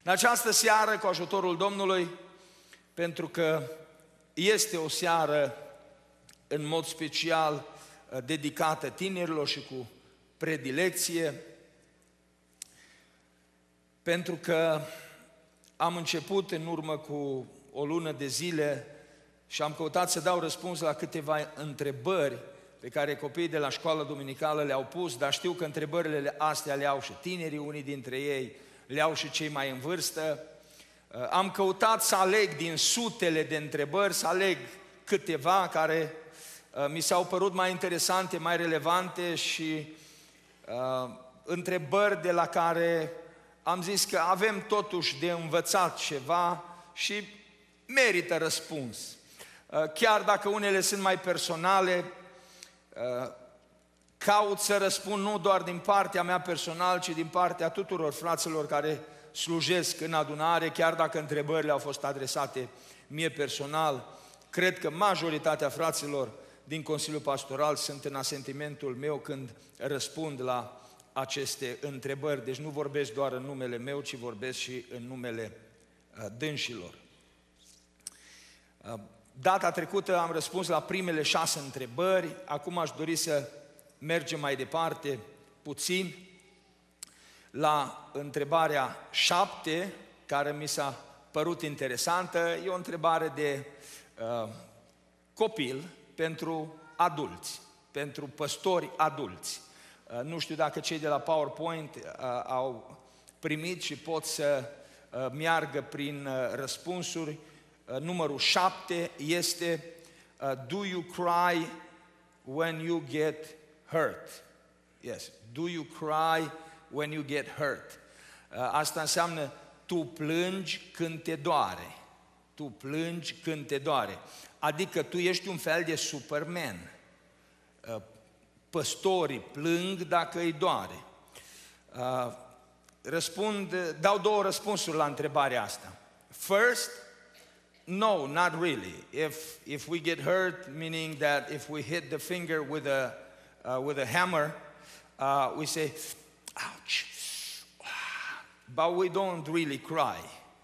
În această seară, cu ajutorul Domnului, pentru că este o seară în mod special dedicată tinerilor și cu predilecție, pentru că am început în urmă cu o lună de zile și am căutat să dau răspuns la câteva întrebări pe care copiii de la școala duminicală le-au pus, dar știu că întrebările astea le au și tinerii, unii dintre ei le au și cei mai în vârstă. Am căutat să aleg din sutele de întrebări, să aleg câteva care mi s-au părut mai interesante, mai relevante și întrebări de la care am zis că avem totuși de învățat ceva și merită răspuns. Chiar dacă unele sunt mai personale, caut să răspund nu doar din partea mea personal, ci din partea tuturor fraților care slujesc în adunare, chiar dacă întrebările au fost adresate mie personal. Cred că majoritatea fraților din Consiliul Pastoral sunt în asentimentul meu când răspund la aceste întrebări. Deci nu vorbesc doar în numele meu, ci vorbesc și în numele dânșilor. Data trecută am răspuns la primele 6 întrebări, acum aș dori să mergem mai departe puțin la întrebarea 7, care mi s-a părut interesantă. E o întrebare de copil pentru adulți, pentru păstori adulți. Nu știu dacă cei de la PowerPoint au primit și pot să meargă prin răspunsuri. Numărul 7 este Do you cry when you get hurt? Yes, do you cry when you get hurt? Asta înseamnă tu plângi când te doare. Tu plângi când te doare. Adică tu ești un fel de Superman. Păstorii plâng dacă îi doare. Dau 2 răspunsuri la întrebarea asta. First, no, not really. If we get hurt, meaning that if we hit the finger with a hammer, we say, ouch, but we don't really cry.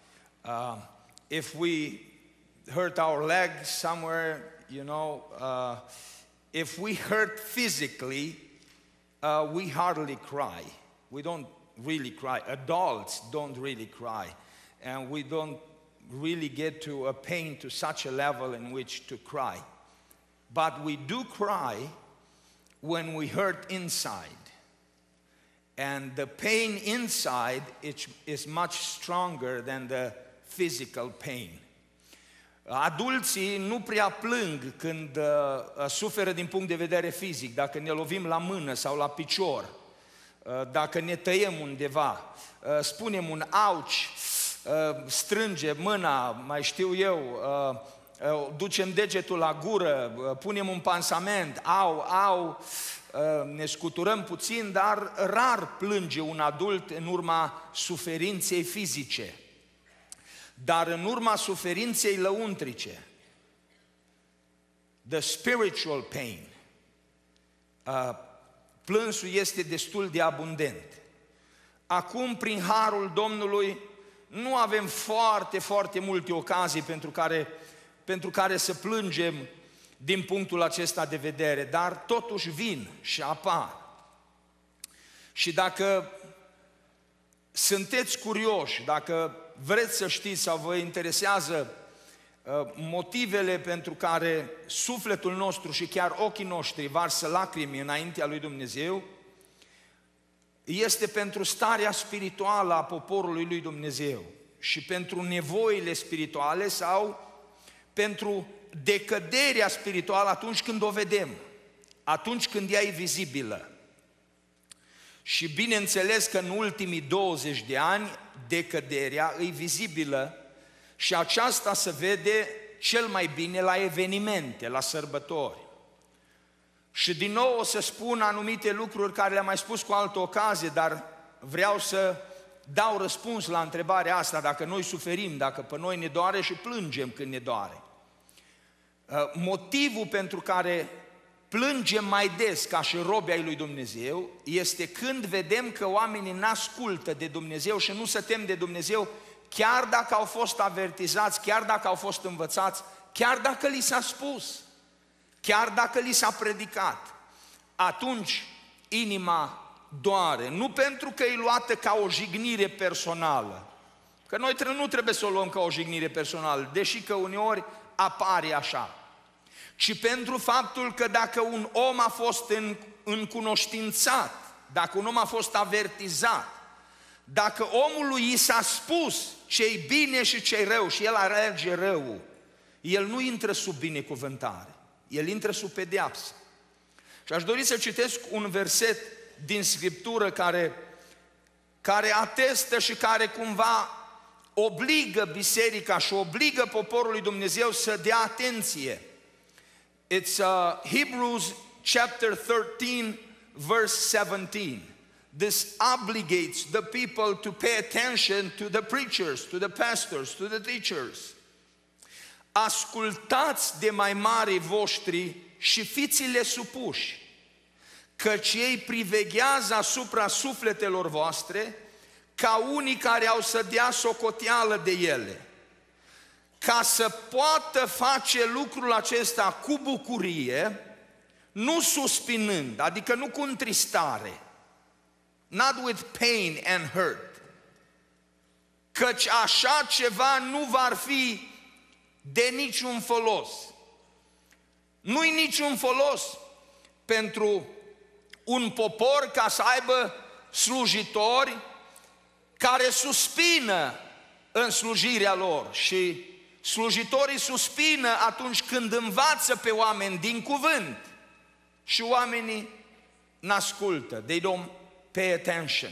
If we hurt our leg somewhere, you know, if we hurt physically, we hardly cry. We don't really cry. Adults don't really cry. And we don't really get to a pain to such a level in which to cry. But we do cry when we hurt inside. And the pain inside is much stronger than the physical pain. Adulții nu prea plâng când suferă din punct de vedere fizic, dacă ne lovim la mână sau la picior, dacă ne tăiem undeva, spunem un auci, strânge mâna, mai știu eu, ducem degetul la gură, punem un pansament, au, ne scuturăm puțin, dar rar plânge un adult în urma suferinței fizice. Dar în urma suferinței lăuntrice, the spiritual pain, plânsul este destul de abundent. Acum, prin harul Domnului, nu avem foarte multe ocazii pentru care să plângem din punctul acesta de vedere, dar totuși vin și apar. Și dacă sunteți curioși, dacă vreți să știți sau vă interesează motivele pentru care sufletul nostru și chiar ochii noștri varsă lacrimi înaintea lui Dumnezeu, este pentru starea spirituală a poporului lui Dumnezeu și pentru nevoile spirituale sau pentru decăderea spirituală atunci când o vedem, atunci când ea e vizibilă. Și bineînțeles că în ultimii 20 de ani decăderea e vizibilă și aceasta se vede cel mai bine la evenimente, la sărbători. Și din nou o să spun anumite lucruri care le-am mai spus cu altă ocazie, dar vreau să dau răspuns la întrebarea asta, dacă noi suferim, dacă pe noi ne doare și plângem când ne doare. Motivul pentru care plângem mai des ca și robi ai lui Dumnezeu este când vedem că oamenii n-ascultă de Dumnezeu și nu se tem de Dumnezeu chiar dacă au fost avertizați, chiar dacă au fost învățați, chiar dacă li s-a spus, chiar dacă li s-a predicat, atunci inima doare. Nu pentru că e luată ca o jignire personală, că noi nu trebuie să o luăm ca o jignire personală, deși că uneori apare așa, ci pentru faptul că dacă un om a fost încunoștințat, dacă un om a fost avertizat, dacă omului i s-a spus ce-i bine și ce-i rău și el alege răul, el nu intră sub binecuvântare, el intră sub pedeapsă. Și aș dori să citesc un verset din Scriptură care atestă și care cumva obligă biserica și obligă poporul lui Dumnezeu să dea atenție. It's Hebrews chapter 13 verse 17. This obligates the people to pay attention to the preachers, to the pastors, to the teachers. Ascultați de mai mari voștri și fiți-le supuși, căci ei priveghează asupra sufletelor voastre ca unii care au să dea socoteală de ele, ca să poată face lucrul acesta cu bucurie, nu suspinând, adică nu cu întristare, not with pain and hurt, căci așa ceva nu va fi de niciun folos. Nu-i niciun folos pentru un popor ca să aibă slujitori care suspină în slujirea lor. Și slujitorii suspină atunci când învață pe oameni din cuvânt și oamenii n-ascultă. They don't pay attention.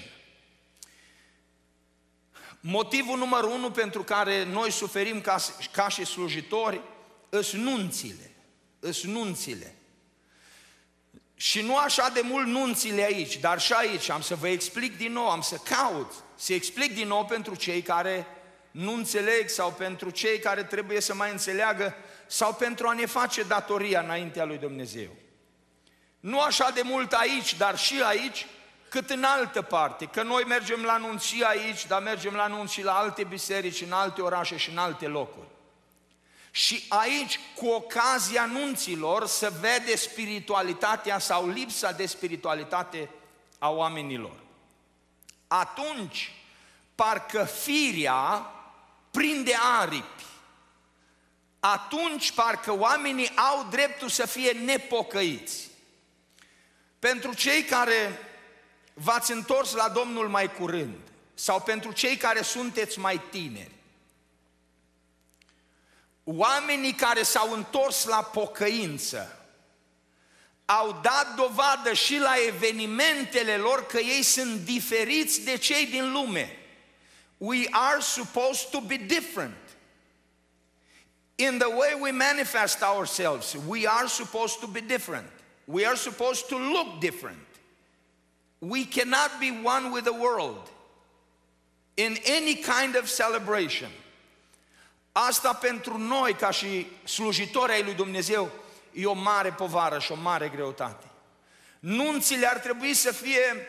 Motivul numărul 1 pentru care noi suferim ca și slujitori îs nunțile. Și nu așa de mult nunțile aici, dar și aici. Am să vă explic din nou, am să caut să explic din nou pentru cei care nu înțeleg sau pentru cei care trebuie să mai înțeleagă sau pentru a ne face datoria înaintea lui Dumnezeu. Nu așa de mult aici, dar și aici, cât în altă parte, că noi mergem la nunți și aici, dar mergem la nunți și la alte biserici, în alte orașe și în alte locuri. Și aici, cu ocazia nunților, se vede spiritualitatea sau lipsa de spiritualitate a oamenilor. Atunci, parcă firea prinde aripi. Atunci, parcă oamenii au dreptul să fie nepocăiți. Pentru cei care v-ați întors la Domnul mai curând, sau pentru cei care sunteți mai tineri, oamenii care s-au întors la pocăință au dat dovadă și la evenimentele lor că ei sunt diferiți de cei din lume. We are supposed to be different. In the way we manifest ourselves, we are supposed to be different. We are supposed to look different. We cannot be one with the world in any kind of celebration. Asta pentru noi, ca și slujitori ai lui Dumnezeu, e o mare povară și o mare greutate. Nunțile ar trebui să fie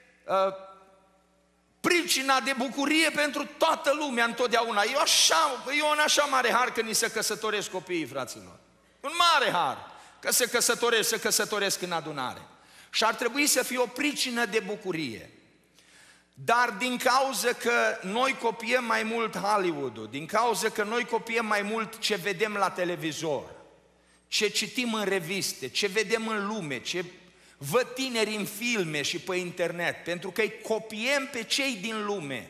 pricina de bucurie pentru toată lumea întotdeauna. E un așa mare har că ni se căsătoresc copiii, fraților. Un mare har că se căsătoresc în adunare. Și ar trebui să fie o pricină de bucurie. Dar din cauza că noi copiem mai mult Hollywood-ul, din cauza că noi copiem mai mult ce vedem la televizor, ce citim în reviste, ce vedem în lume, ce văd tineri în filme și pe internet, pentru că îi copiem pe cei din lume,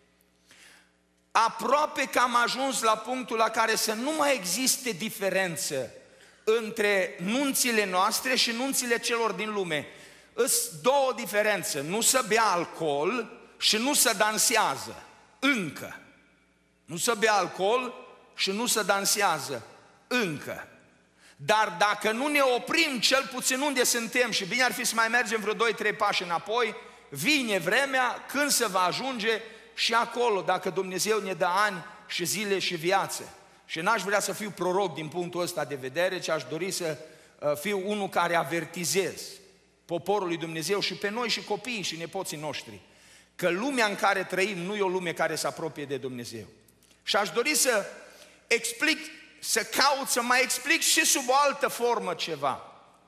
aproape că am ajuns la punctul la care să nu mai existe diferență între nunțile noastre și nunțile celor din lume. Îs două diferențe, nu se bea alcool și nu se dansează, încă. Nu se bea alcool și nu se dansează, încă. Dar dacă nu ne oprim cel puțin unde suntem, și bine ar fi să mai mergem vreo 2-3 pași înapoi, vine vremea când se va ajunge și acolo, dacă Dumnezeu ne dă ani și zile și viață. Și n-aș vrea să fiu proroc din punctul ăsta de vedere, ci aș dori să fiu unul care avertizez poporul lui Dumnezeu și pe noi și copiii și nepoții noștri că lumea în care trăim nu e o lume care se apropie de Dumnezeu. Și aș dori să explic, să caut, să mai explic și sub o altă formă ceva.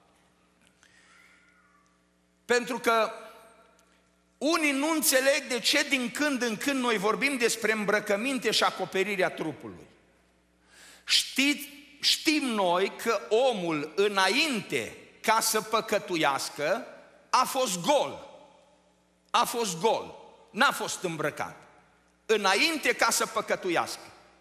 Pentru că unii nu înțeleg de ce din când în când noi vorbim despre îmbrăcăminte și acoperirea trupului. Știm noi că omul înainte ca să păcătuiască a fost gol. A fost gol, n-a fost îmbrăcat. Înainte ca să păcătuiască.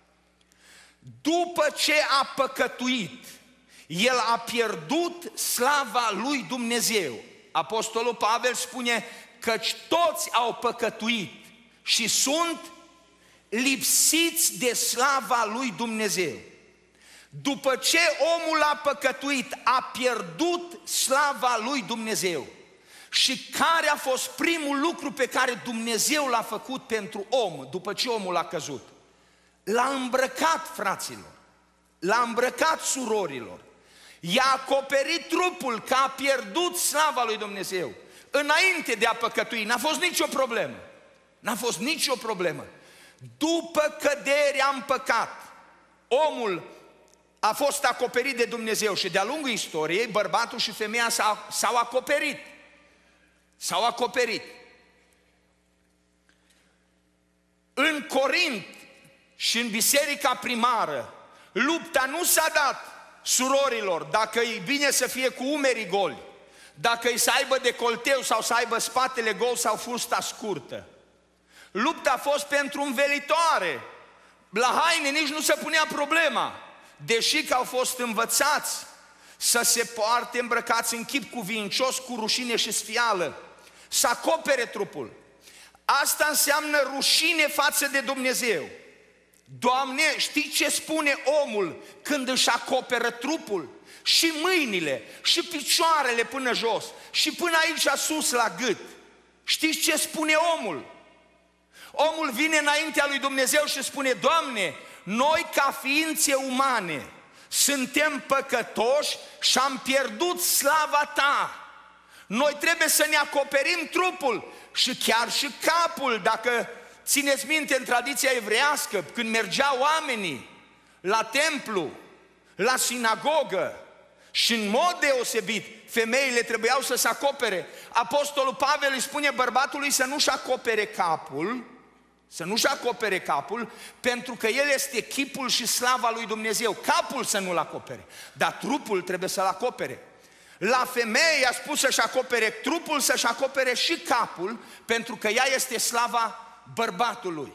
După ce a păcătuit, el a pierdut slava lui Dumnezeu. Apostolul Pavel spune căci toți au păcătuit și sunt lipsiți de slava lui Dumnezeu. După ce omul a păcătuit, a pierdut slava lui Dumnezeu. Și care a fost primul lucru pe care Dumnezeu l-a făcut pentru om după ce omul a căzut? L-a îmbrăcat, fraților, l-a îmbrăcat, surorilor, i-a acoperit trupul, că a pierdut slava lui Dumnezeu. Înainte de a păcătui, n-a fost nicio problemă. N-a fost nicio problemă. După căderea în păcat, omul a fost acoperit de Dumnezeu și de-a lungul istoriei, bărbatul și femeia s-au acoperit. S-au acoperit. În Corint și în biserica primară, lupta nu s-a dat surorilor dacă e bine să fie cu umerii goli, dacă e să aibă decolteu sau să aibă spatele gol sau fusta scurtă. Lupta a fost pentru învelitoare. La haine nici nu se punea problema, deși că au fost învățați să se poarte îmbrăcați în chip cuvincios, cu rușine și sfială, să acopere trupul. Asta înseamnă rușine față de Dumnezeu. Doamne, știi ce spune omul când își acoperă trupul? Și mâinile, și picioarele până jos, și până aici sus la gât. Știți ce spune omul? Omul vine înaintea lui Dumnezeu și spune: Doamne, noi ca ființe umane suntem păcătoși și am pierdut slava Ta. Noi trebuie să ne acoperim trupul și chiar și capul. Dacă țineți minte, în tradiția evreiască, când mergeau oamenii la templu, la sinagogă, și în mod deosebit femeile trebuiau să se acopere, Apostolul Pavel îi spune bărbatului să nu-și acopere capul, să nu-și acopere capul, pentru că el este chipul și slava lui Dumnezeu. Capul să nu-l acopere, dar trupul trebuie să-l acopere. La femeie i-a spus să-și acopere trupul, să-și acopere și capul, pentru că ea este slava bărbatului.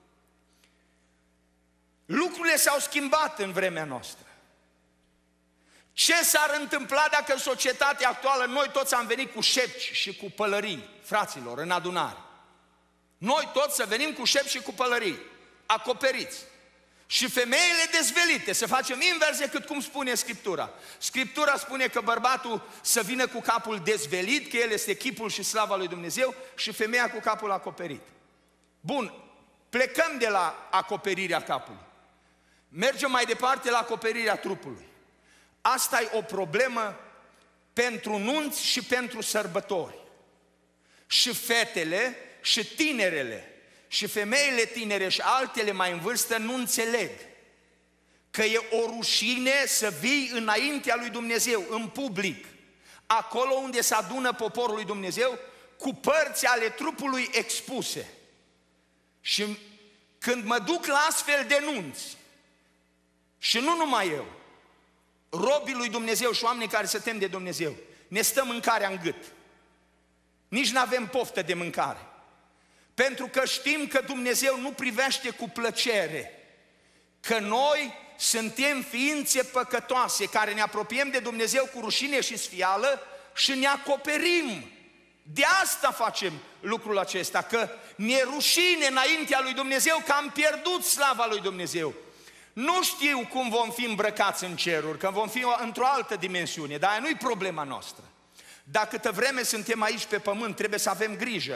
Lucrurile s-au schimbat în vremea noastră. Ce s-ar întâmpla dacă în societatea actuală noi toți am venit cu șepci și cu pălării, fraților, în adunare? Noi toți să venim cu șepci și cu pălării, acoperiți. Și femeile dezvelite, să facem invers decât cum spune Scriptura. Scriptura spune că bărbatul să vină cu capul dezvelit, că el este chipul și slava lui Dumnezeu, și femeia cu capul acoperit. Bun, plecăm de la acoperirea capului. Mergem mai departe la acoperirea trupului. Asta e o problemă pentru nunți și pentru sărbători. Și fetele și tinerele și femeile tinere și altele mai în vârstă nu înțeleg că e o rușine să vii înaintea lui Dumnezeu, în public, acolo unde se adună poporul lui Dumnezeu, cu părți ale trupului expuse. Și când mă duc la astfel de nunți, și nu numai eu, robii lui Dumnezeu și oamenii care se tem de Dumnezeu, ne stă mâncarea în gât. Nici nu avem poftă de mâncare. Pentru că știm că Dumnezeu nu privește cu plăcere, că noi suntem ființe păcătoase care ne apropiem de Dumnezeu cu rușine și sfială și ne acoperim. De asta facem lucrul acesta, că ne rușine înaintea lui Dumnezeu că am pierdut slava lui Dumnezeu. Nu știu cum vom fi îmbrăcați în ceruri, că vom fi într-o altă dimensiune, dar aia nu-i problema noastră. Dar câtă vreme suntem aici pe pământ, trebuie să avem grijă.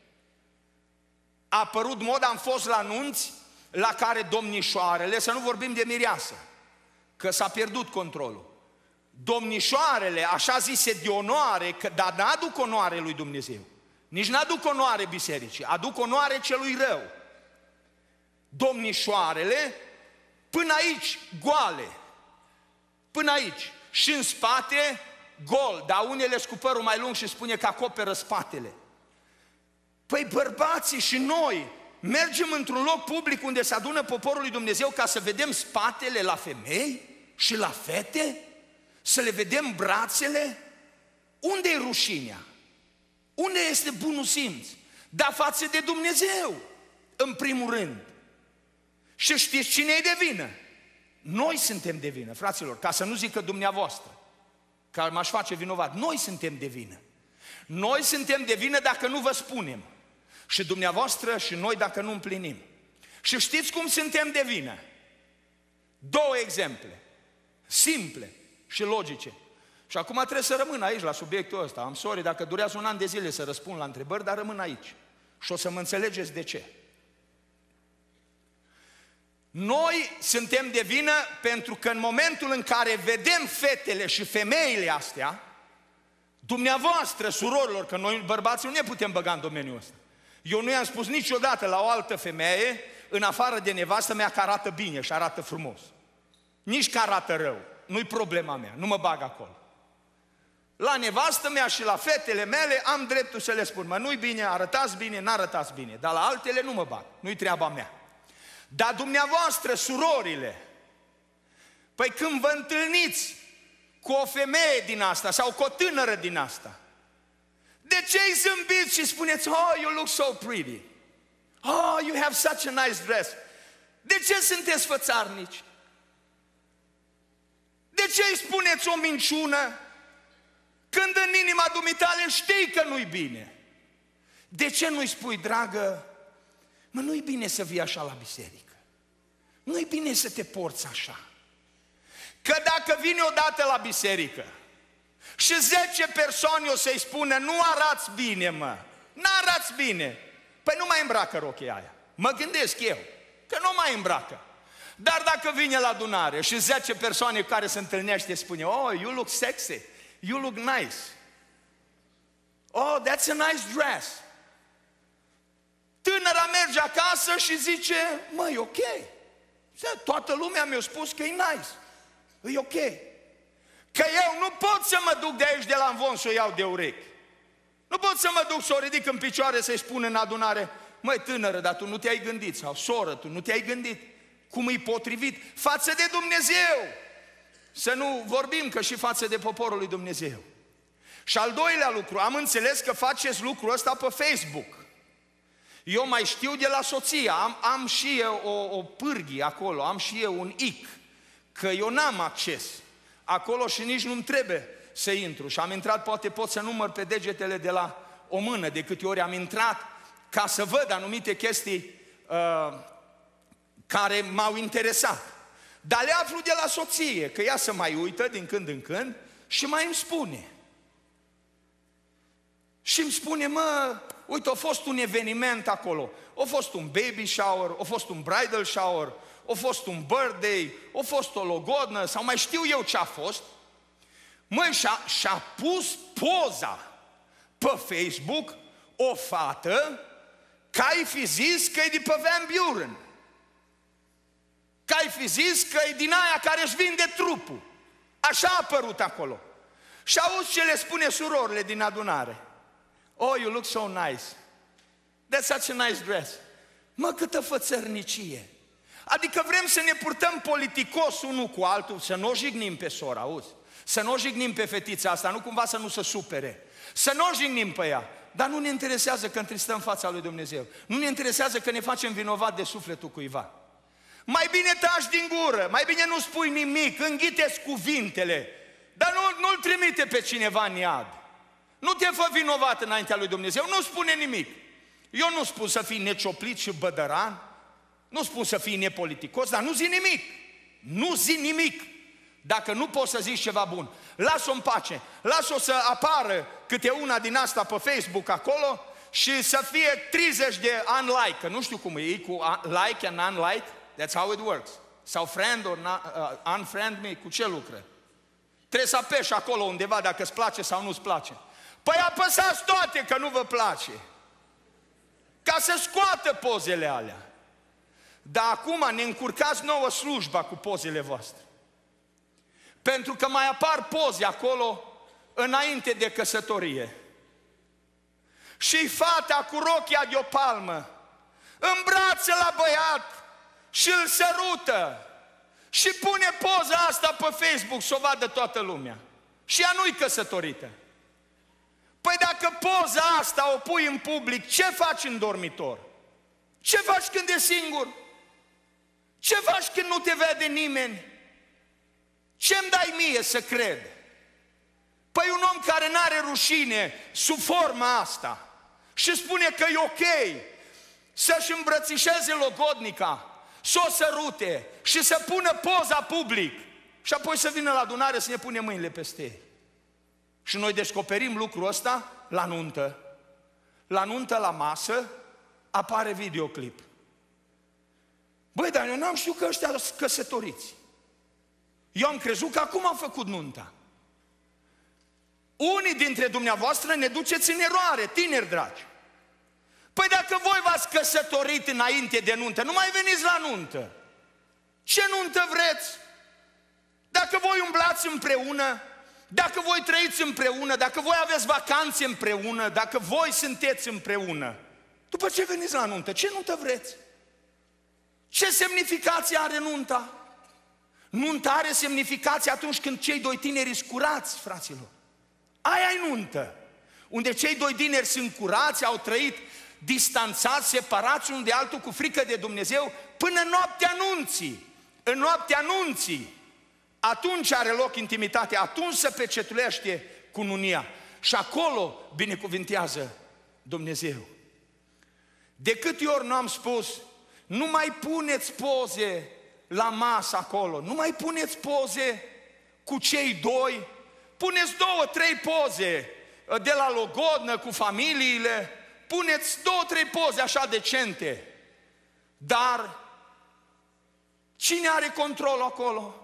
A apărut moda, am fost la nunți la care domnișoarele, să nu vorbim de mireasă, că s-a pierdut controlul. Domnișoarele, așa zise de onoare, dar n-aduc onoare lui Dumnezeu. Nici n-aduc onoare bisericii, aduc onoare celui rău. Domnișoarele, până aici, goale. Până aici. Și în spate, gol. Dar unele cu părul mai lung și spune că acoperă spatele. Păi bărbații și noi mergem într-un loc public unde se adună poporul lui Dumnezeu ca să vedem spatele la femei și la fete? Să le vedem brațele? Unde e rușinea? Unde este bunul simț? Dar față de Dumnezeu, în primul rând. Și știți cine e de vină? Noi suntem de vină, fraților, ca să nu zică dumneavoastră, că m-aș face vinovat. Noi suntem de vină. Noi suntem de vină dacă nu vă spunem. Și dumneavoastră și noi dacă nu împlinim. Și știți cum suntem de vină? Două exemple, simple și logice. Și acum trebuie să rămân aici la subiectul ăsta. Am sorry dacă durează un an de zile să răspund la întrebări, dar rămân aici. Și o să mă înțelegeți de ce. Noi suntem de vină pentru că în momentul în care vedem fetele și femeile astea, dumneavoastră, surorilor, că noi bărbații nu ne putem băga în domeniul ăsta. Eu nu i-am spus niciodată la o altă femeie, în afară de nevastă mea, că arată bine și arată frumos. Nici că arată rău. Nu-i problema mea, nu mă bag acolo. La nevastă mea și la fetele mele am dreptul să le spun, mă, nu-i bine, arătați bine, n-arătați bine, dar la altele nu mă bag, nu-i treaba mea. Dar dumneavoastră, surorile, păi când vă întâlniți cu o femeie din asta sau cu o tânără din asta, de ce îi zâmbiți și spuneți, oh, you look so pretty, oh, you have such a nice dress? De ce sunteți fățarnici? De ce îi spuneți o minciună când în inima dumitale știi că nu-i bine? De ce nu-i spui, dragă, mă, nu-i bine să vii așa la biserică, nu-i bine să te porți așa, că dacă vine odată la biserică și 10 persoane o să-i spună, nu arați bine, mă, n-arați bine, păi nu mai îmbracă rochia aia. Mă gândesc eu că nu mai îmbracă. Dar dacă vine la adunare și 10 persoane cu care se întâlnește spune, oh, you look sexy, you look nice, oh, that's a nice dress. Tânăra merge acasă și zice, mă, e ok. Toată lumea mi-a spus că e nice, e ok. Că eu nu pot să mă duc de aici de la Amvon să o iau de urechi. Nu pot să mă duc să o ridic în picioare să-i spun în adunare, măi tânără, dar tu nu te-ai gândit, sau soră, tu nu te-ai gândit cum e potrivit față de Dumnezeu. Să nu vorbim că și față de poporul lui Dumnezeu. Și al doilea lucru, am înțeles că faceți lucrul ăsta pe Facebook. Eu mai știu de la soție, am și eu o pârghie acolo, am și eu un ic, că eu n-am acces acolo și nici nu-mi trebuie să intru. Și am intrat, poate pot să număr pe degetele de la o mână de câte ori am intrat, ca să văd anumite chestii care m-au interesat. Dar le aflu de la soție, că ea se mai uită din când în când și mai îmi spune. Și îmi spune, mă, uite, a fost un eveniment acolo, a fost un baby shower, a fost un bridal shower, a fost un birthday, a fost o logodnă, sau mai știu eu ce a fost. Măi, și-a pus poza pe Facebook o fată că ai fi zis că e de pe Van Buren, că ai fi zis că e din aia care își vinde trupul. Așa a apărut acolo. Și auzi ce le spune surorile din adunare. Oh, you look so nice. That's such a nice dress. Mă, câtă fățărnicie. Adică vrem să ne purtăm politicos unul cu altul, să nu o jignim pe sora, auzi? Să nu o jignim pe fetița asta, nu cumva să nu se supere. Să nu o jignim pe ea. Dar nu ne interesează că întristăm fața lui Dumnezeu. Nu ne interesează că ne facem vinovat de sufletul cuiva. Mai bine taci din gură, mai bine nu spui nimic, înghite-ți cuvintele, dar nu-l trimite pe cineva în iad. Nu te fă vinovat înaintea lui Dumnezeu, nu spune nimic. Eu nu spun să fii necioplit și bădăran, nu spun să fii nepoliticos, dar nu zi nimic. Nu zi nimic. Dacă nu poți să zici ceva bun, lasă-o în pace, lasă-o să apară câte una din asta pe Facebook acolo și să fie 30 de unlike, că nu știu cum e cu like and unlike, that's how it works. Sau friend or unfriend me, cu ce lucră? Trebuie să apeși acolo undeva dacă îți place sau nu îți place. Păi apăsați toate că nu vă place, ca să scoată pozele alea. Dar acum ne încurcați nouă slujba cu pozele voastre. Pentru că mai apar poze acolo înainte de căsătorie. Și fata cu rochia de o palmă îmbrață la băiat și îl sărută și pune poza asta pe Facebook să o vadă toată lumea. Și ea nu-i căsătorită. Păi dacă poza asta o pui în public, ce faci în dormitor? Ce faci când e singur? Ce faci când nu te vede nimeni? Ce-mi dai mie să cred? Păi un om care n-are rușine sub forma asta și spune că e ok să-și îmbrățișeze logodnica, să o sărute și să pună poza public și apoi să vină la adunare să ne pune mâinile peste ei. Și noi descoperim lucrul ăsta la nuntă. La nuntă, la masă, apare videoclip. Băi, dar eu n-am știut că ăștia sunt căsătoriți. Eu am crezut că acum am făcut nunta. Unii dintre dumneavoastră ne duceți în eroare, tineri dragi. Păi dacă voi v-ați căsătorit înainte de nuntă, nu mai veniți la nuntă. Ce nuntă vreți? Dacă voi umblați împreună, dacă voi trăiți împreună, dacă voi aveți vacanțe împreună, dacă voi sunteți împreună, după ce veniți la nuntă, ce nuntă vreți? Ce semnificație are nunta? Nunta are semnificație atunci când cei doi tineri sunt curați, fraților. Aia-i nuntă. Unde cei doi tineri sunt curați, au trăit distanțați, separați unul de altul cu frică de Dumnezeu până în noaptea nunții. În noaptea nunții, atunci are loc intimitatea, atunci se pecetulește cununia. Și acolo binecuvintează Dumnezeu. De câte ori n-am spus, nu mai puneți poze la masă acolo, nu mai puneți poze cu cei doi, puneți 2-3 poze de la logodnă cu familiile, puneți 2-3 poze așa decente, dar cine are control acolo?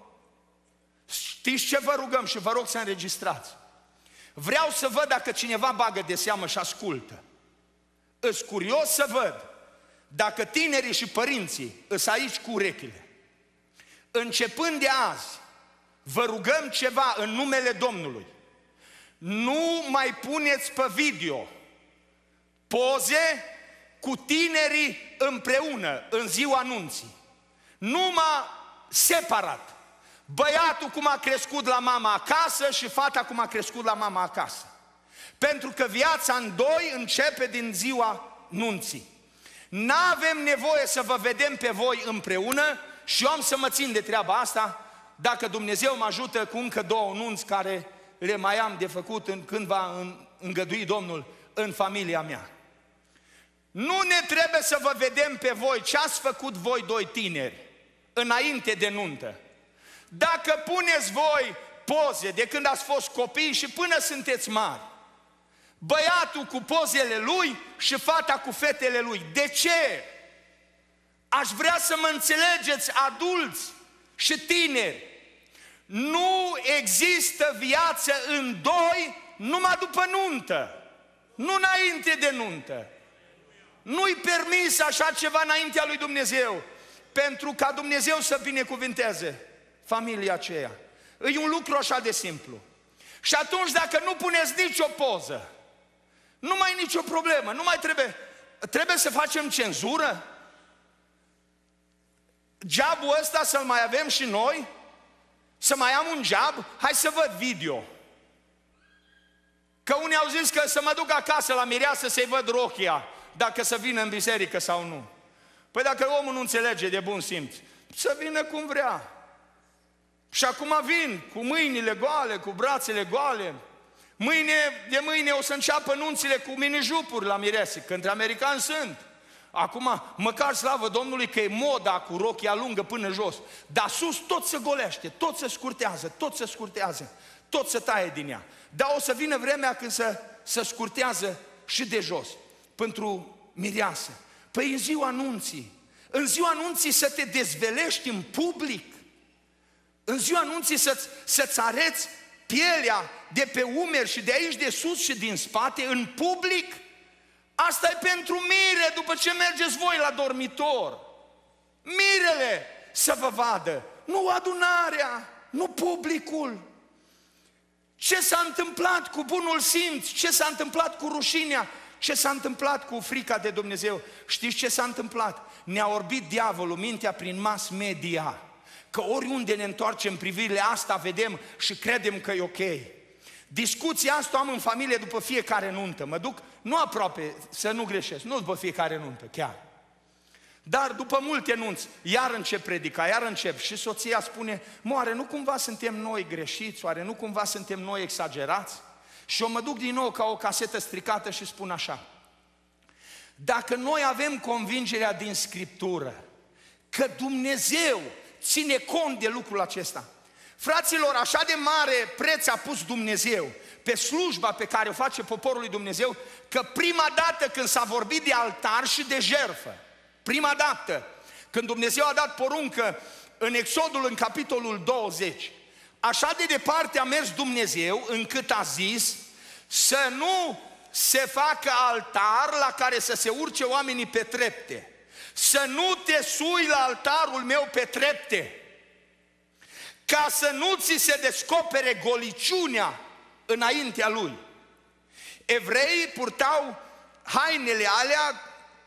Știți ce vă rugăm și vă rog să înregistrați? Vreau să văd dacă cineva bagă de seamă și ascultă. Îs curios să văd dacă tinerii și părinții îs aici cu urechile. Începând de azi, vă rugăm ceva în numele Domnului. Nu mai puneți pe video poze cu tinerii împreună în ziua nunții. Numai separat. Băiatul cum a crescut la mama acasă și fata cum a crescut la mama acasă. Pentru că viața în doi începe din ziua nunții. N-avem nevoie să vă vedem pe voi împreună și eu am să mă țin de treaba asta dacă Dumnezeu mă ajută cu încă 2 nunți care le mai am de făcut când va îngădui Domnul în familia mea. Nu ne trebuie să vă vedem pe voi ce ați făcut voi 2 tineri înainte de nuntă. Dacă puneți voi poze de când ați fost copii și până sunteți mari, băiatul cu pozele lui și fata cu fetele lui. De ce? Aș vrea să mă înțelegeți, adulți și tineri. Nu există viață în doi numai după nuntă, nu înainte de nuntă. Nu-i permis așa ceva înaintea lui Dumnezeu, pentru ca Dumnezeu să binecuvinteze familia aceea. E un lucru așa de simplu. Și atunci dacă nu puneți nicio poză, nu mai e nicio problemă, nu mai trebuie să facem cenzură? Jabul ăsta să-l mai avem și noi? Să mai am un jab? Hai să văd video. Că unii au zis că să mă duc acasă la mireasă să-i văd rochia, dacă să vină în biserică sau nu. Păi dacă omul nu înțelege de bun simț, să vină cum vrea. Și acum vin cu mâinile goale, cu brațele goale. De mâine o să înceapă nunțile cu minijupuri la mirese, că între americani sunt. Acum, măcar slavă Domnului că e moda cu rochia lungă până jos, dar sus tot se golește, tot se scurtează, tot se taie din ea. Dar o să vină vremea când se scurtează și de jos, pentru mireasă. Păi în ziua anunții să te dezvelești în public, în ziua anunții să-ți arăți pielea de pe umeri și de aici de sus și din spate, în public, asta e pentru mire după ce mergeți voi la dormitor. Mirele să vă vadă, nu adunarea, nu publicul. Ce s-a întâmplat cu bunul simț? Ce s-a întâmplat cu rușinea? Ce s-a întâmplat cu frica de Dumnezeu? Știți ce s-a întâmplat? Ne-a orbit diavolul mintea prin mass media. Că oriunde ne întoarcem privirile, asta vedem și credem că e ok. Discuția asta am în familie după fiecare nuntă. Mă duc, nu aproape, să nu greșesc, nu după fiecare nuntă, chiar. Dar după multe nunți, iar încep predica, iar încep și soția spune: oare nu cumva suntem noi greșiți, oare nu cumva suntem noi exagerați? Și eu mă duc din nou ca o casetă stricată și spun așa: dacă noi avem convingerea din Scriptură că Dumnezeu ține cont de lucrul acesta, fraților, așa de mare preț a pus Dumnezeu pe slujba pe care o face poporul lui Dumnezeu, că prima dată când s-a vorbit de altar și de jertfă, prima dată când Dumnezeu a dat poruncă în Exodul, în capitolul 20, așa de departe a mers Dumnezeu încât a zis să nu se facă altar la care să se urce oamenii pe trepte, să nu te sui la altarul meu pe trepte, ca să nu ți se descopere goliciunea înaintea lui. Evreii purtau hainele alea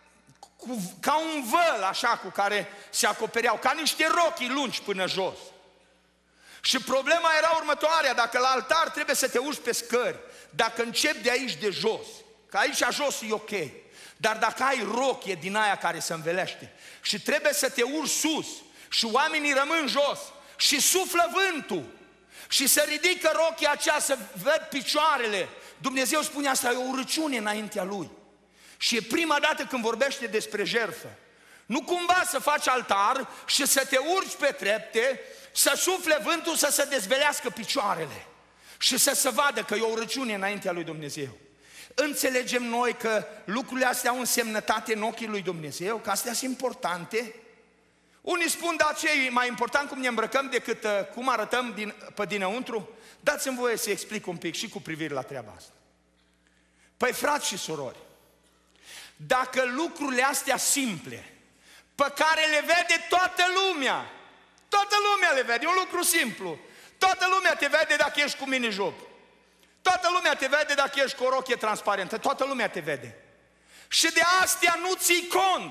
ca un văl așa cu care se acopereau, ca niște rochii lungi până jos. Și problema era următoarea: dacă la altar trebuie să te urci pe scări, dacă începi de aici de jos, că aici jos e ok, dar dacă ai rochie din aia care se învelește și trebuie să te urci sus și oamenii rămân jos și suflă vântul și se ridică rochia aceea să văd picioarele, Dumnezeu spune asta e o urăciune înaintea lui. Și e prima dată când vorbește despre jertfă. Nu cumva să faci altar și să te urci pe trepte, să sufle vântul, să se dezvelească picioarele și să se vadă că e o urăciune înaintea lui Dumnezeu. Înțelegem noi că lucrurile astea au însemnătate în ochii lui Dumnezeu, că astea sunt importante. Unii spun: da, ce e mai important cum ne îmbrăcăm decât cum arătăm pe dinăuntru? Dați-mi voie să explic un pic și cu privire la treaba asta. Păi, frați și surori, dacă lucrurile astea simple, pe care le vede toată lumea le vede, e un lucru simplu, toată lumea te vede dacă ești cu mini-jup, toată lumea te vede dacă ești cu o rochie transparentă, toată lumea te vede. Și de astea nu ții cont,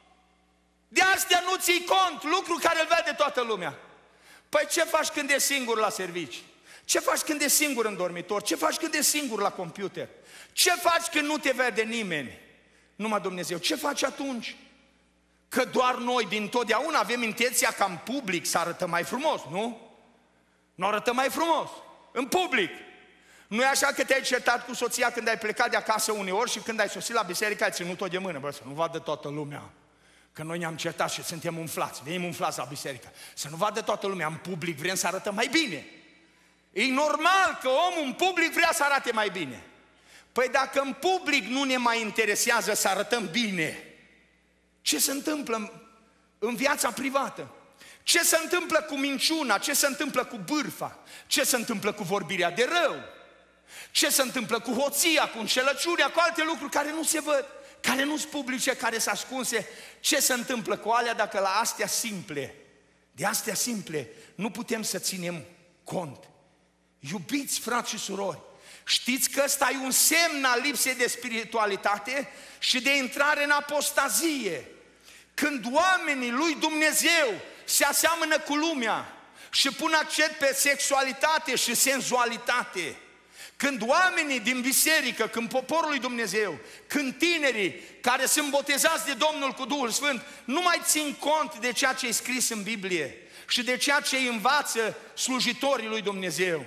de astea nu ții cont, lucru care îl vede toată lumea. Păi ce faci când ești singur la servici? Ce faci când ești singur în dormitor? Ce faci când ești singur la computer? Ce faci când nu te vede nimeni? Numai Dumnezeu. Ce faci atunci? Că doar noi dintotdeauna avem intenția ca în public să arătăm mai frumos, nu? Nu arătăm mai frumos, în public. Nu e așa că te-ai certat cu soția când ai plecat de acasă uneori și când ai sosit la biserică ai ținut-o de mână, bă, să nu vadă toată lumea că noi ne-am certat și suntem umflați, venim umflați la biserică. Să nu vadă toată lumea, în public vrem să arătăm mai bine. E normal că omul în public vrea să arate mai bine. Păi dacă în public nu ne mai interesează să arătăm bine, ce se întâmplă în viața privată? Ce se întâmplă cu minciuna? Ce se întâmplă cu bârfa? Ce se întâmplă cu vorbirea de rău? Ce se întâmplă cu hoția, cu înșelăciunea, cu alte lucruri care nu se văd, care nu sunt publice, care sunt ascunse? Ce se întâmplă cu alea dacă la astea simple, de astea simple, nu putem să ținem cont? Iubiți frați și surori, știți că ăsta e un semn al lipsei de spiritualitate și de intrare în apostazie. Când oamenii lui Dumnezeu se aseamănă cu lumea și pun accent pe sexualitate și senzualitate, când oamenii din biserică, când poporul lui Dumnezeu, când tinerii care sunt botezați de Domnul cu Duhul Sfânt nu mai țin cont de ceea ce e scris în Biblie și de ceea ce îi învață slujitorii lui Dumnezeu,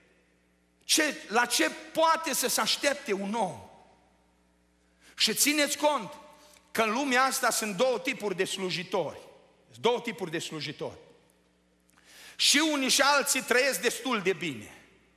la ce poate să se aștepte un om? Și țineți cont că în lumea asta sunt două tipuri de slujitori. Două tipuri de slujitori. Și unii și alții trăiesc destul de bine.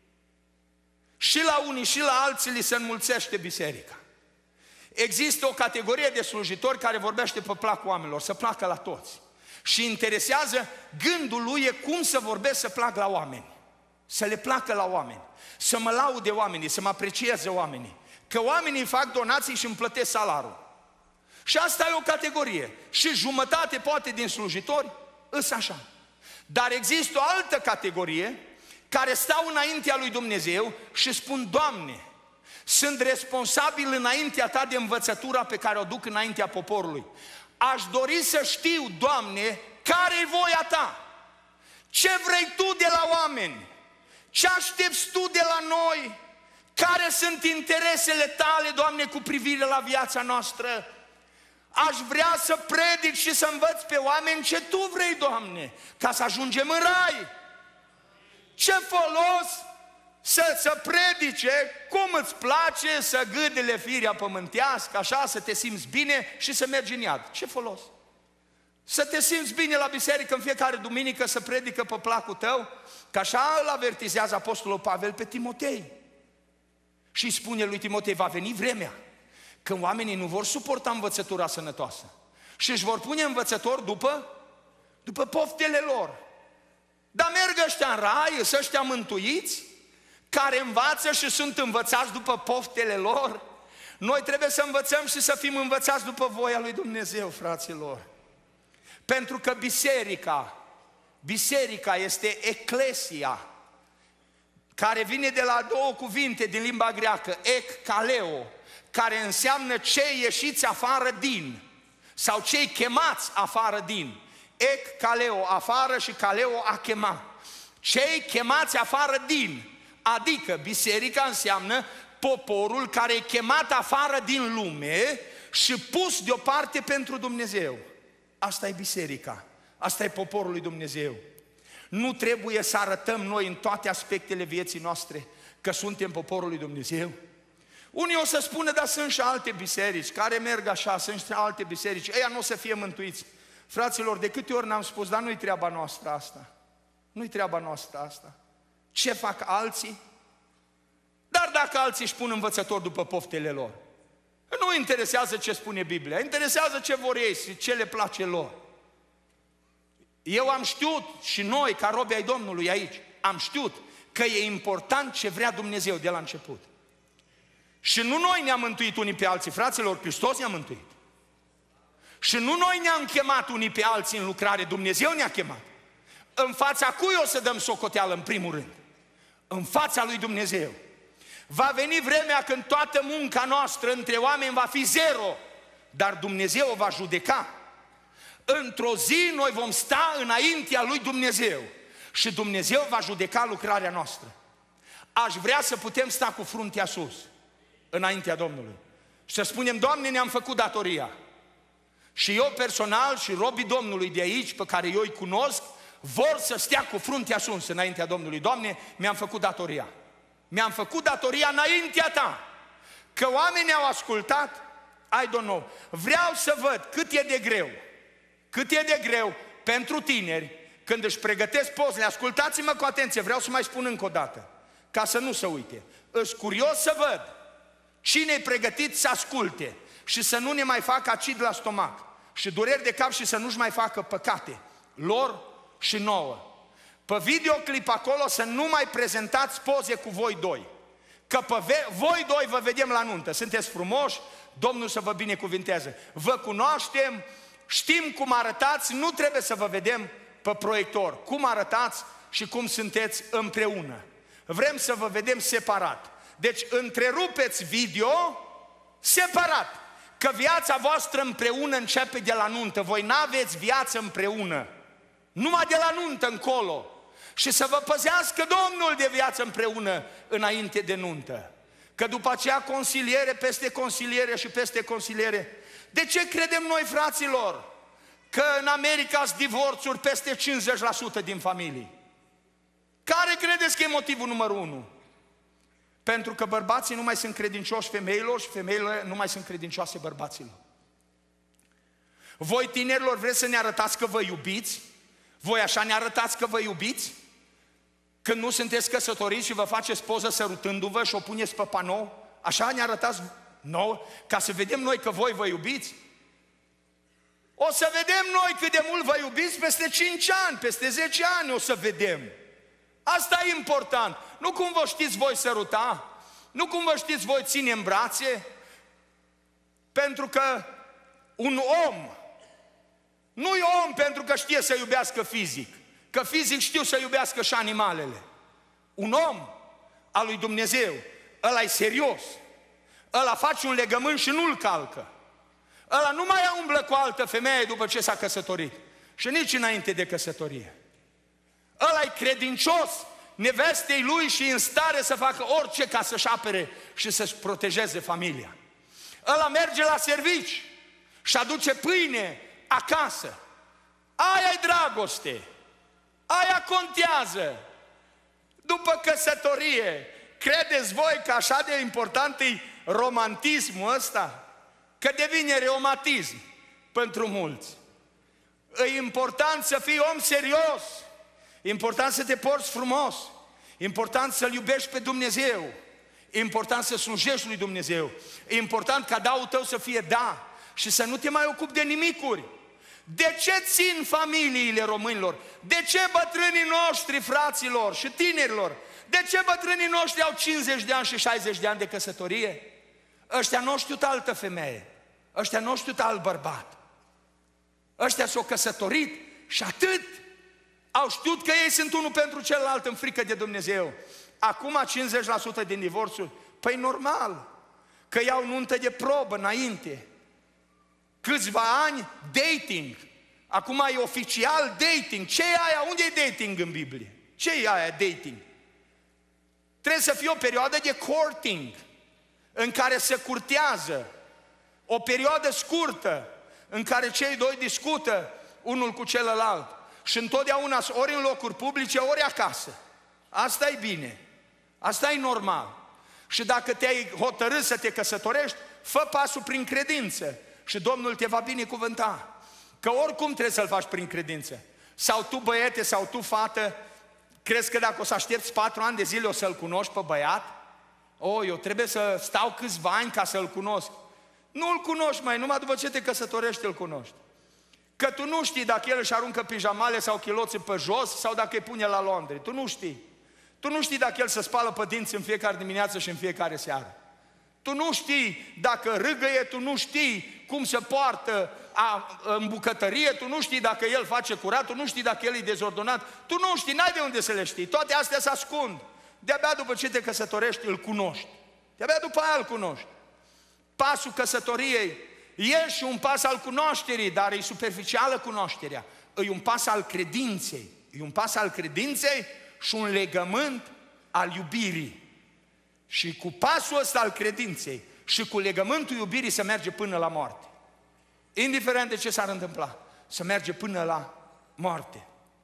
Și la unii și la alții li se înmulțește biserica. Există o categorie de slujitori care vorbește pe placul oamenilor, să placă la toți. Și interesează, gândul lui e cum să vorbesc să plac la oameni. să le placă la oameni, să mă laude oamenii, să mă aprecieze oamenii, că oamenii fac donații și îmi plătesc salariul. Și asta e o categorie. Și jumătate poate din slujitori îs așa. Dar există o altă categorie care stau înaintea lui Dumnezeu și spun: Doamne, sunt responsabil înaintea Ta de învățătura pe care o duc înaintea poporului. Aș dori să știu, Doamne, care-i voia Ta? Ce vrei Tu de la oameni? Ce aștepți Tu de la noi? Care sunt interesele Tale, Doamne, cu privire la viața noastră? Aș vrea să predic și să învăț pe oameni ce Tu vrei, Doamne, ca să ajungem în rai. Ce folos să predice cum îți place, să gâdele firea pământească, așa, să te simți bine și să mergi în iad. Ce folos? Să te simți bine la biserică în fiecare duminică, să predică pe placul tău, că așa îl avertizează Apostolul Pavel pe Timotei. Și îi spune lui Timotei: va veni vremea când oamenii nu vor suporta învățătura sănătoasă și își vor pune învățători după poftele lor. Dar merg ăștia în rai, sunt ăștia mântuiți, care învață și sunt învățați după poftele lor. Noi trebuie să învățăm și să fim învățați după voia lui Dumnezeu, fraților. Pentru că biserica este eclesia, care vine de la două cuvinte din limba greacă, ek, kaleo, care înseamnă cei ieșiți afară din, sau cei chemați afară din. Ek, kaleo, afară, și kaleo, a chema. Cei chemați afară din, adică biserica înseamnă poporul care e chemat afară din lume și pus deoparte pentru Dumnezeu. Asta e biserica, asta e poporul lui Dumnezeu. Nu trebuie să arătăm noi în toate aspectele vieții noastre că suntem poporul lui Dumnezeu. Unii o să spună: dar sunt și alte biserici care merg așa, sunt și alte biserici, ăia nu o să fie mântuiți. Fraților, de câte ori n-am spus: dar nu-i treaba noastră asta. Nu-i treaba noastră asta. Ce fac alții? Dar dacă alții își pun învățători după poftele lor, nu interesează ce spune Biblia, interesează ce vor ei și ce le place lor. Eu am știut, și noi, ca robi ai Domnului aici, am știut că e important ce vrea Dumnezeu de la început. Și nu noi ne-am mântuit unii pe alții, fraților, Hristos ne-a mântuit. Și nu noi ne-am chemat unii pe alții în lucrare, Dumnezeu ne-a chemat. În fața cui o să dăm socoteală în primul rând? În fața lui Dumnezeu. Va veni vremea când toată munca noastră între oameni va fi zero, dar Dumnezeu o va judeca. Într-o zi noi vom sta înaintea lui Dumnezeu și Dumnezeu va judeca lucrarea noastră. Aș vrea să putem sta cu fruntea sus înaintea Domnului și să spunem: Doamne, ne-am făcut datoria. Și eu personal și robii Domnului de aici, pe care eu îi cunosc, vor să stea cu fruntea sus înaintea Domnului. Doamne, mi-am făcut datoria. Mi-am făcut datoria înaintea Ta. Că oamenii au ascultat, I don't know. Vreau să văd cât e de greu pentru tineri când își pregătesc pozele. Ascultați-mă cu atenție, vreau să mai spun încă o dată, ca să nu se uite. Îs curios să văd cine e pregătit să asculte și să nu ne mai facă acid la stomac și dureri de cap și să nu-și mai facă păcate lor și nouă. Pe videoclip acolo să nu mai prezentați poze cu voi doi, că pe voi doi vă vedem la nuntă, sunteți frumoși, Domnul să vă binecuvinteze. Vă cunoaștem, știm cum arătați, nu trebuie să vă vedem pe proiector. Cum arătați și cum sunteți împreună. Vrem să vă vedem separat. Deci întrerupeți video separat, că viața voastră împreună începe de la nuntă. Voi n-aveți viață împreună, numai de la nuntă încolo. Și să vă păzească Domnul de viață împreună înainte de nuntă. Că după aceea consiliere peste consiliere și peste consiliere. De ce credem noi, fraților, că în America sunt divorțuri peste 50% din familii? Care credeți că e motivul numărul 1? Pentru că bărbații nu mai sunt credincioși femeilor și femeile nu mai sunt credincioase bărbaților. Voi, tinerilor, vreți să ne arătați că vă iubiți? Voi așa ne arătați că vă iubiți? Când nu sunteți căsătoriți și vă faceți poză sărutându-vă și o puneți pe panou? Așa ne arătați nouă, ca să vedem noi că voi vă iubiți? O să vedem noi cât de mult vă iubiți peste 5 ani, peste 10 ani o să vedem. Asta e important. Nu cum vă știți voi săruta, nu cum vă știți voi ține în brațe, pentru că un om nu e om pentru că știe să iubească fizic, că fizic știu să iubească și animalele. Un om al lui Dumnezeu, ăla e serios, ăla face un legământ și nu-l calcă. Ăla nu mai umblă cu altă femeie după ce s-a căsătorit și nici înainte de căsătorie. Ăla e credincios nevestei lui și în stare să facă orice ca să-și apere și să-și protejeze familia. Ăla merge la servici și aduce pâine acasă. Aia-i dragoste, aia contează. După căsătorie, credeți voi că așa de important e romantismul ăsta? Că devine reumatism pentru mulți. E important să fii om serios, e important să te porți frumos, e important să-L iubești pe Dumnezeu, e important să slujești lui Dumnezeu, e important ca daul tău să fie da și să nu te mai ocupi de nimicuri. De ce țin familiile românilor? De ce bătrânii noștri, fraților și tinerilor, de ce bătrânii noștri au 50 de ani și 60 de ani de căsătorie? Ăștia nu știu altă femeie, ăștia nu știu alt bărbat. Ăștia s-au căsătorit și atât. Au știut că ei sunt unul pentru celălalt în frică de Dumnezeu. Acum 50% din divorțuri, păi normal, că iau nuntă de probă înainte. Câțiva ani dating. Acum e oficial dating. Ce e aia? Unde e dating în Biblie? Ce e aia dating? Trebuie să fie o perioadă de courting, în care se curtează. O perioadă scurtă, în care cei doi discută unul cu celălalt. Și întotdeauna ori în locuri publice, ori acasă. Asta e bine. Asta e normal. Și dacă te-ai hotărât să te căsătorești, fă pasul prin credință și Domnul te va binecuvânta. Că oricum trebuie să-l faci prin credință. Sau tu, băiete, sau tu, fată, crezi că dacă o să aștepți 4 ani de zile o să-l cunoști pe băiat? Eu trebuie să stau câțiva ani ca să-l cunosc. Nu-l cunoști, mai numai după ce te căsătorești îl cunoști. Că tu nu știi dacă el își aruncă pijamale sau chiloții pe jos sau dacă îi pune la Londra. Tu nu știi. Tu nu știi dacă el se spală pe dinți în fiecare dimineață și în fiecare seară. Tu nu știi dacă râgăie, tu nu știi cum se poartă în bucătărie, tu nu știi dacă el face curat, tu nu știi dacă el e dezordonat, tu nu știi, n-ai de unde să le știi. Toate astea se ascund. De-abia după ce te căsătorești, îl cunoști. De-abia după aia îl cunoști. Pasul căsătoriei e și un pas al cunoașterii, dar e superficială cunoașterea. E un pas al credinței. E un pas al credinței și un legământ al iubirii. Și cu pasul ăsta al credinței și cu legământul iubirii se merge până la moarte. Indiferent de ce s-ar întâmpla, să merge până la moarte.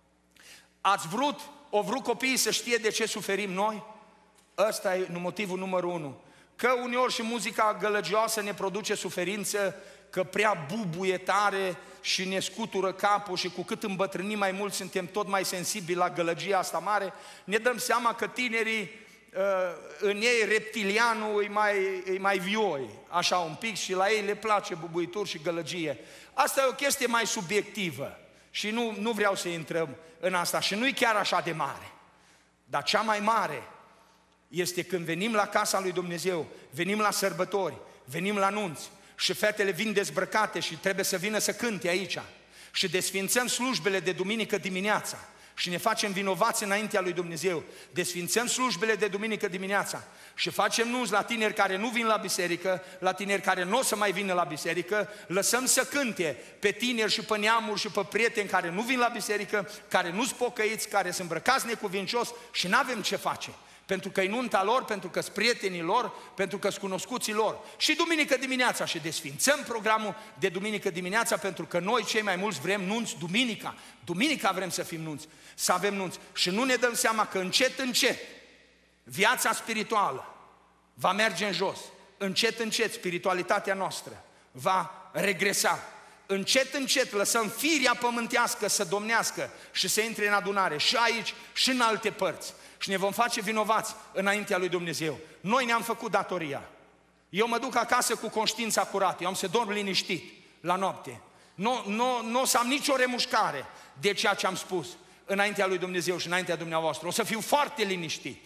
Au vrut copiii să știe de ce suferim noi? Ăsta e motivul numărul 1. Că uneori și muzica gălăgioasă ne produce suferință, că prea bubuie tare și ne scutură capul și cu cât îmbătrânim mai mult suntem tot mai sensibili la gălăgia asta mare, ne dăm seama că tinerii, în ei reptilianul e mai vioi, așa un pic, și la ei le place bubuituri și gălăgie. Asta e o chestie mai subiectivă și nu vreau să intrăm în asta și nu e chiar așa de mare. Dar cea mai mare este când venim la casa lui Dumnezeu, venim la sărbători, venim la nunți și fetele vin dezbrăcate și trebuie să vină să cânte aici și desfințăm slujbele de duminică dimineața și ne facem vinovați înaintea lui Dumnezeu. Desfințăm slujbele de duminică dimineața și facem nunți la tineri care nu vin la biserică, la tineri care nu o să mai vină la biserică, lăsăm să cânte pe tineri și pe neamuri și pe prieteni care nu vin la biserică, care nu-s pocăiți, care sunt îmbrăcați necuvincios și n-avem ce face. Pentru că e nunta lor, pentru că sunt prietenii lor, pentru că sunt cunoscuții lor. Și duminică dimineața și desfințăm programul de duminică dimineața, pentru că noi cei mai mulți vrem nunți duminica. Duminica vrem să fim nunți, să avem nunți. Și nu ne dăm seama că încet, încet viața spirituală va merge în jos. Încet, încet spiritualitatea noastră va regresa. Încet, încet lăsăm firea pământească să domnească și să intre în adunare și aici și în alte părți. Și ne vom face vinovați înaintea lui Dumnezeu. Noi ne-am făcut datoria. Eu mă duc acasă cu conștiința curată, eu am să dorm liniștit la noapte. Nu o să am nicio remușcare de ceea ce am spus. înaintea lui Dumnezeu și înaintea dumneavoastră. O să fiu foarte liniștit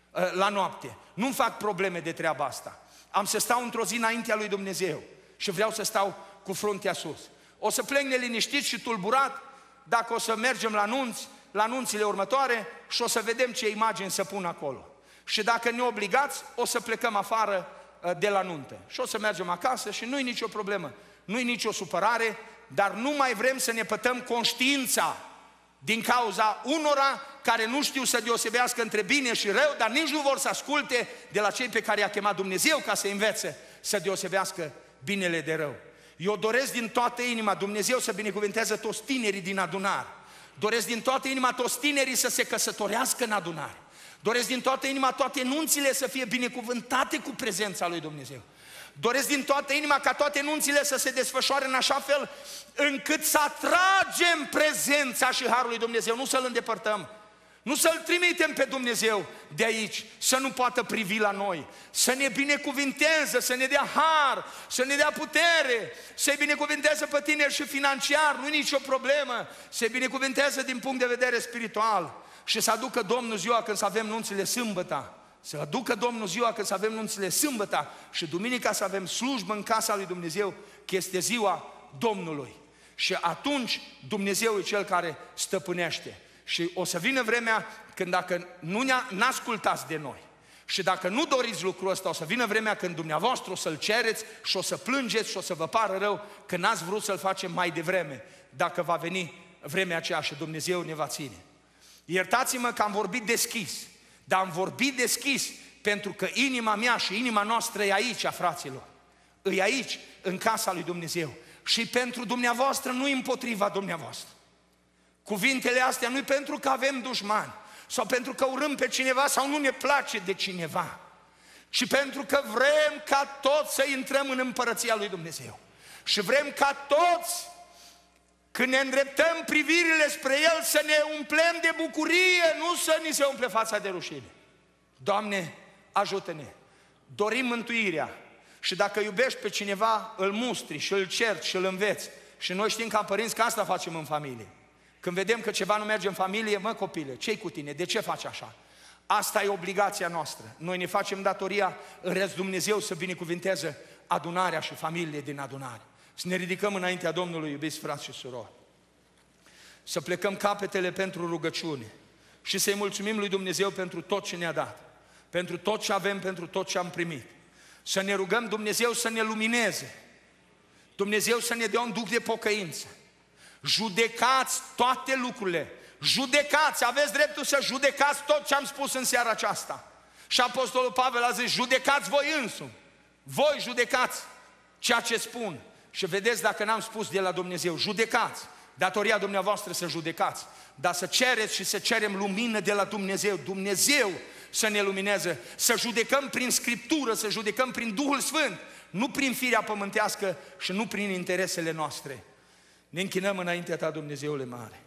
la noapte. Nu-mi fac probleme de treaba asta. Am să stau într-o zi înaintea lui Dumnezeu și vreau să stau cu fruntea sus. O să plec neliniștit și tulburat dacă o să mergem la nunți, la nunțile următoare și o să vedem ce imagini să pun acolo. Și dacă ne obligați, o să plecăm afară de la nuntă. Și o să mergem acasă și nu-i nicio problemă, nu-i nicio supărare, dar nu mai vrem să ne pătăm conștiința din cauza unora care nu știu să deosebească între bine și rău, dar nici nu vor să asculte de la cei pe care i-a chemat Dumnezeu ca să învețe să deosebească binele de rău. Eu doresc din toată inima Dumnezeu să binecuvânteze toți tinerii din adunare. Doresc din toată inima toți tinerii să se căsătorească în adunare. Doresc din toată inima toate nunțile să fie binecuvântate cu prezența lui Dumnezeu. Doresc din toată inima ca toate nunțile să se desfășoare în așa fel încât să atragem prezența și harul lui Dumnezeu, nu să-L îndepărtăm. Nu să-L trimitem pe Dumnezeu de aici, să nu poată privi la noi, să ne binecuvinteze, să ne dea har, să ne dea putere, să-i binecuvinteze pe tineri și financiar, nu-i nicio problemă, să-i binecuvinteze din punct de vedere spiritual și să aducă Domnul ziua când să avem nunțile sâmbătă, să aducă Domnul ziua când să avem nunțile sâmbătă și duminica să avem slujbă în casa lui Dumnezeu, că este ziua Domnului. Și atunci Dumnezeu e Cel care stăpânește. Și o să vină vremea când dacă nu n-ascultați de noi și dacă nu doriți lucrul ăsta, o să vină vremea când dumneavoastră o să-L cereți și o să plângeți și o să vă pară rău că n-ați vrut să-L facem mai devreme, dacă va veni vremea aceea și Dumnezeu ne va ține. Iertați-mă că am vorbit deschis, dar am vorbit deschis pentru că inima mea și inima noastră e aici, fraților. E aici, în casa lui Dumnezeu. Și pentru dumneavoastră, nu împotriva dumneavoastră. Cuvintele astea nu-i pentru că avem dușmani sau pentru că urâm pe cineva sau nu ne place de cineva, ci pentru că vrem ca toți să intrăm în împărăția lui Dumnezeu. Și vrem ca toți, când ne îndreptăm privirile spre El, să ne umplem de bucurie, nu să ni se umple fața de rușine. Doamne, ajută-ne! Dorim mântuirea și dacă iubești pe cineva, îl mustri și îl cerci și îl înveți. Și noi știm ca părinți că asta facem în familie. Când vedem că ceva nu merge în familie, mă copile, ce-i cu tine? De ce faci așa? Asta e obligația noastră. Noi ne facem datoria, în rest Dumnezeu să binecuvinteze adunarea și familiile din adunare. Să ne ridicăm înaintea Domnului, iubiți frați și surori. Să plecăm capetele pentru rugăciune și să-i mulțumim lui Dumnezeu pentru tot ce ne-a dat, pentru tot ce avem, pentru tot ce am primit. Să ne rugăm Dumnezeu să ne lumineze, Dumnezeu să ne dea un duh de pocăință. Judecați toate lucrurile, judecați, aveți dreptul să judecați tot ce am spus în seara aceasta. Și Apostolul Pavel a zis, judecați voi însumi, voi judecați ceea ce spun. Și vedeți dacă n-am spus de la Dumnezeu, judecați, datoria dumneavoastră să judecați, dar să cereți și să cerem lumină de la Dumnezeu, Dumnezeu să ne lumineze, să judecăm prin Scriptură, să judecăm prin Duhul Sfânt, nu prin firea pământească și nu prin interesele noastre. Ne închinăm înaintea Ta, Dumnezeule mare.